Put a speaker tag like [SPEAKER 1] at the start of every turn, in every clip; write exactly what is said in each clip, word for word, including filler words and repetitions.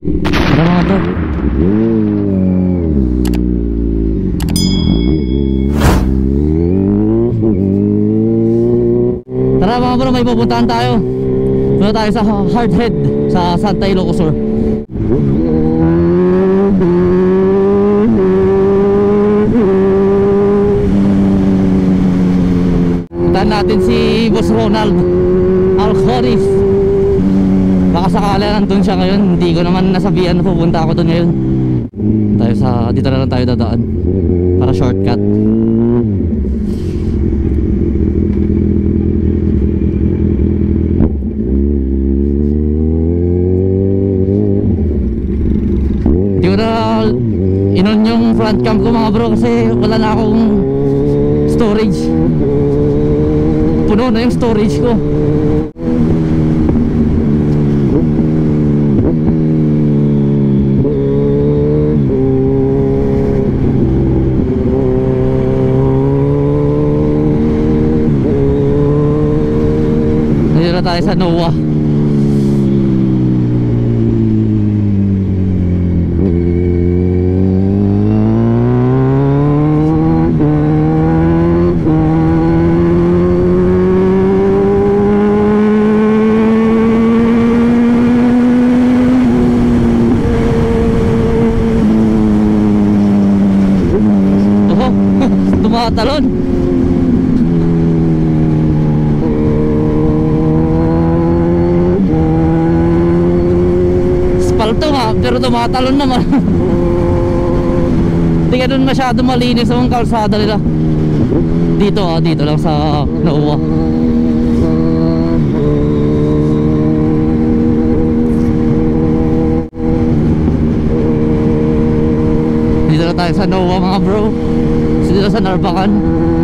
[SPEAKER 1] Tara mga bro. Tara mga bro, may pupuntahan tayo. Punta tayo sa Hardhead sa Santa Ilocos Sur. Puntahan natin si Boss Ronald Alcoris. Baka sakala nandun siya ngayon. Hindi ko naman nasabihan na pupunta ako doon ngayon. Tayo sa, dito na lang tayo dadaan para shortcut. Hindi ko na inon yung front cam ko mga bro kasi wala na akong storage. Puno na yung storage ko. Tayo sa Noah. Oh, tumatalon. Pero tumatalon naman. Hindi ka dun masyado malinis ang kalsada nila. Dito ah, dito lang sa Noah. Dito na tayo sa Noah mga bro. Dito sa Narvacan.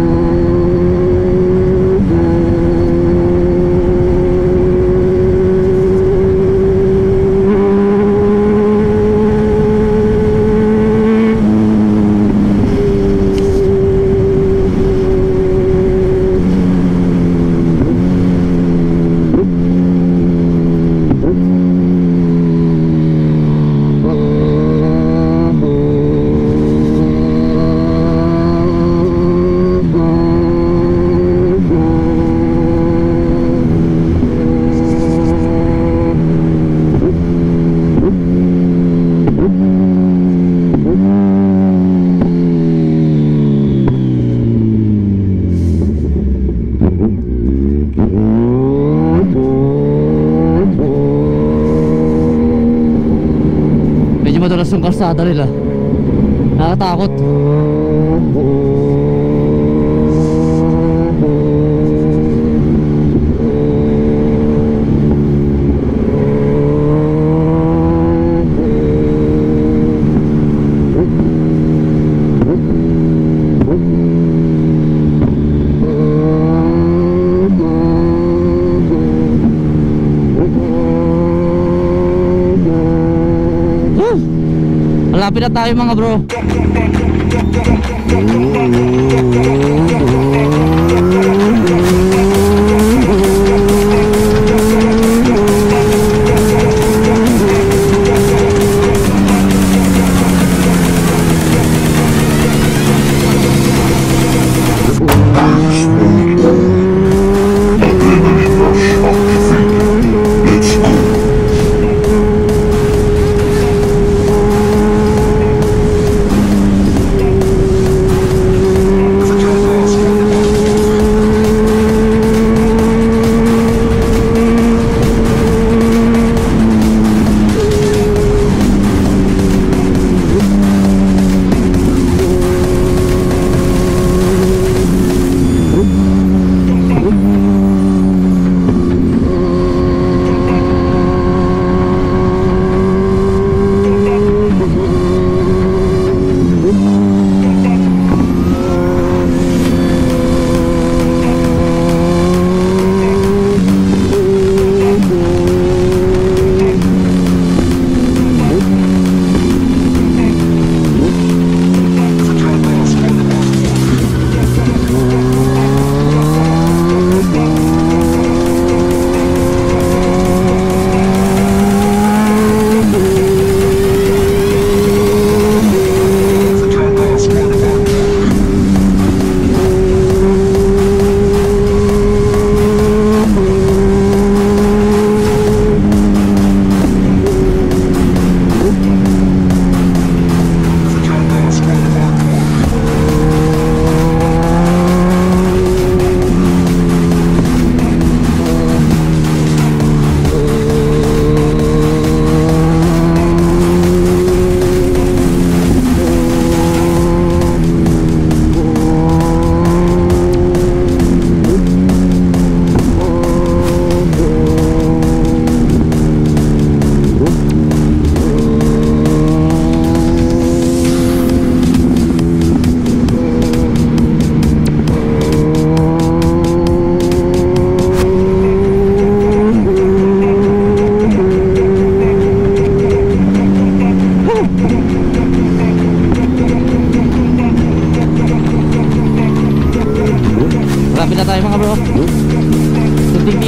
[SPEAKER 1] Madulas yung kalsada nila. Nakakatakot. Malapit na tayo mga bro.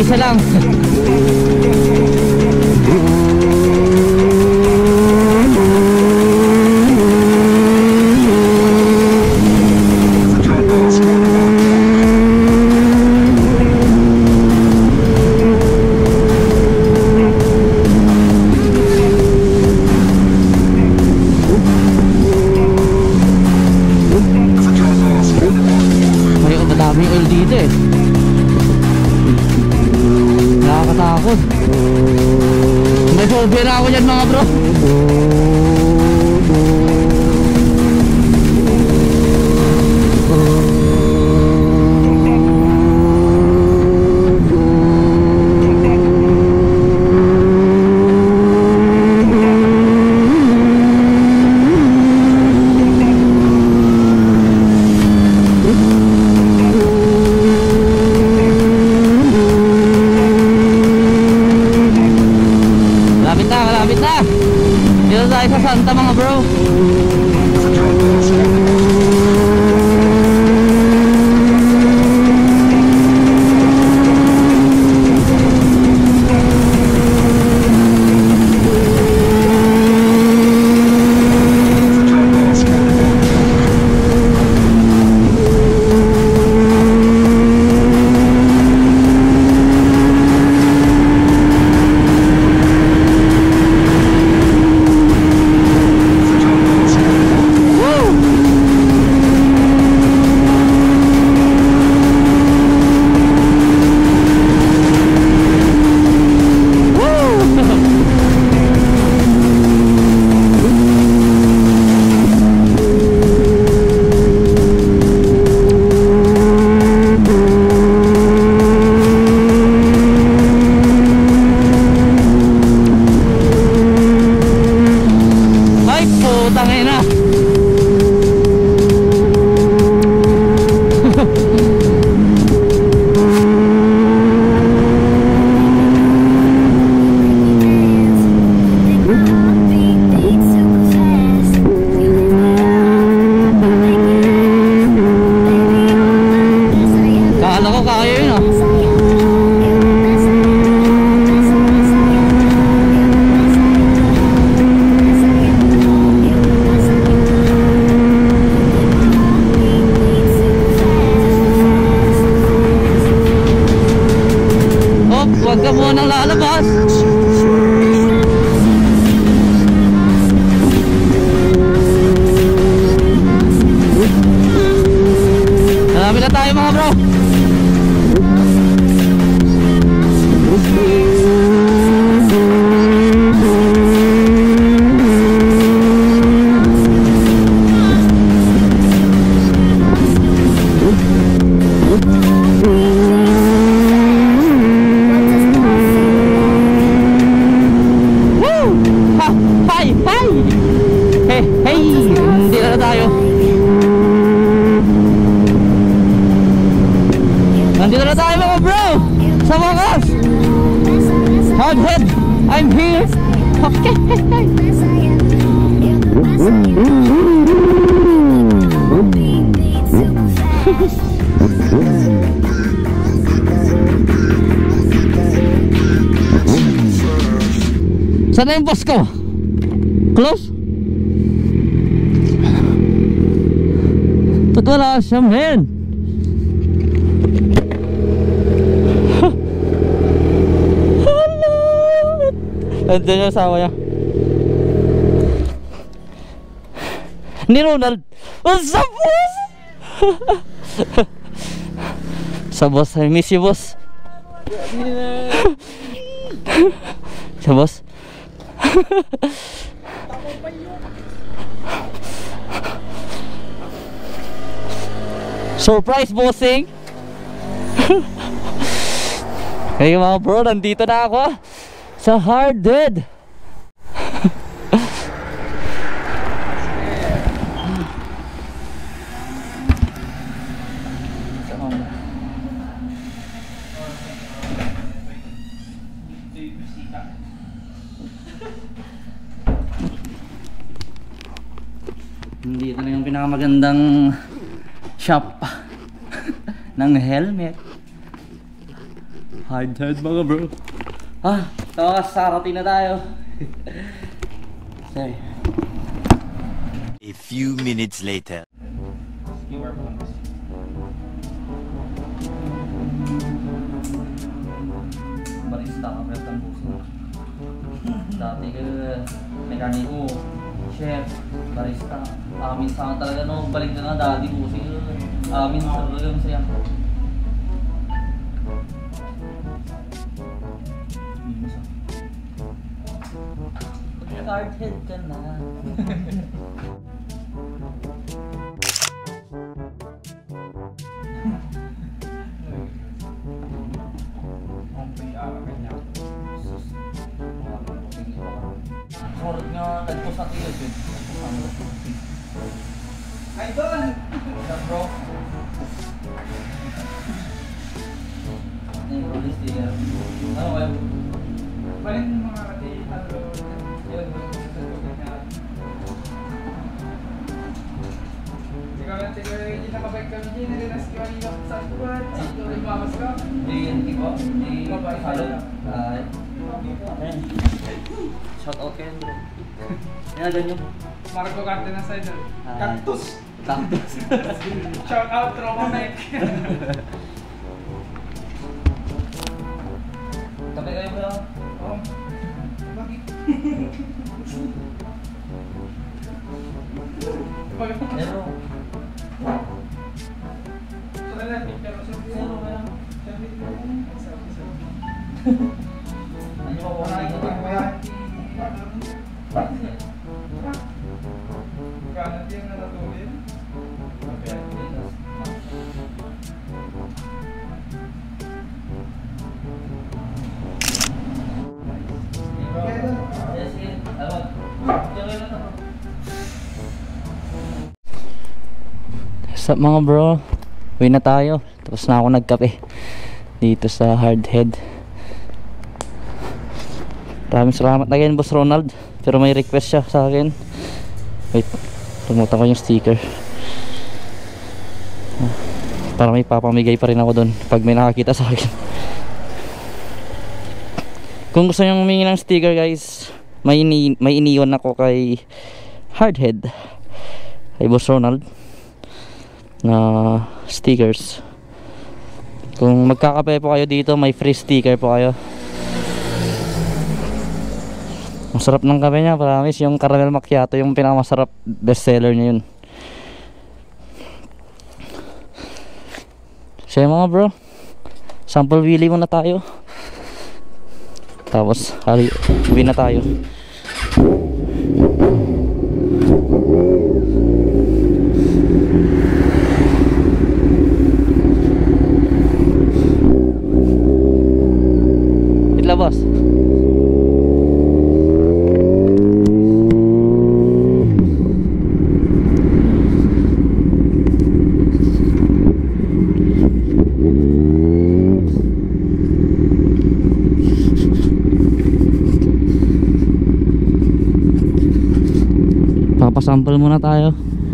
[SPEAKER 1] isa lang. May phobia na ako dyan mga bro. Sa Santa mga bro. Huwag ka munang lalabas. Marami na tayo mga bro. Nandito na tayo mga bro. Sa wakas, Hardhead, I'm here. Okay. Saan na yung boss ko? Close? Ba't wala siya men? Nandiyan yung asawa niya ni Ronald. What's up boss? Sa boss, I miss you boss. Sa boss. Surprise bossing. Hey mga bro, nandito na ako sa Hardhead. Dito na yung pinakamagandang shop ng helmet. Hard-hard mga bro. Ah, tawakas sa karating na tayo. Sorry.
[SPEAKER 2] A few minutes later.
[SPEAKER 1] Barista ka pero tambusin. Dati ka mekaniko, chef, barista. Amin sa talaga no, balik na nga dati busi. Amin sa talaga masaya. Hardhead ka na. Sorot nga, nagpost natin yun yun. Idol! What's bro? Ano yung release sticker? Ano kayo?
[SPEAKER 3] Balik mo mga kati, ano, yun, ikaw lang, ikaw yung nakabike kami dyan, nilinas ko kanina sa squad, ito yung mamas ko.
[SPEAKER 1] Hindi yan, hindi ko. Hindi salon. Ay. Shout out kayo bro. Yan, ganyan.
[SPEAKER 3] Marco Carte na sa'yo doon. Cactus!
[SPEAKER 1] Cactus.
[SPEAKER 3] Shout out, Roma Mike!
[SPEAKER 1] Kape kayo bro.
[SPEAKER 3] Oh, bakit?
[SPEAKER 1] Pero,
[SPEAKER 3] Saan na, picture mo siya?
[SPEAKER 1] zero ka lang. Ano ba po
[SPEAKER 3] Marami
[SPEAKER 1] kayo?
[SPEAKER 3] ko yung bayan. Kanat yung natutulin.
[SPEAKER 1] Yes, yes. Ano? Diyan kayo lang ako. What's up mga bro? Uwi na tayo. Tapos na ako nagkape dito sa Hardhead. Maraming salamat again Boss Ronald. Pero may request siya sa akin. Wait, tumutan ko yung sticker. Para may papamigay pa rin ako doon pag may nakakita sa akin. Kung gusto nyo humingi ng sticker guys, may, ini may iniwan ako kay Hardhead, kay Boss Ronald, na stickers. Kung magkakape po kayo dito, may free sticker po kayo. Masarap ng kape niya, promise. Yung caramel macchiato, yung pinakamasarap, best seller niya yun. So mga bro, sample wheelie muna tayo. Tapos hali, uwi na tayo. Itla boss. Papasample muna tayo.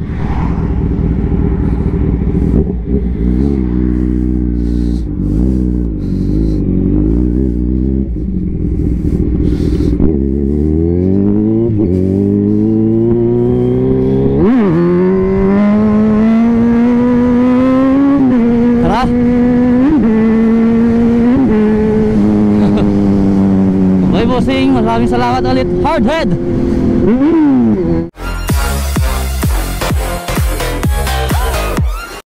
[SPEAKER 1] Tara. Bye bossing, maraming salamat ulit. Hardhead.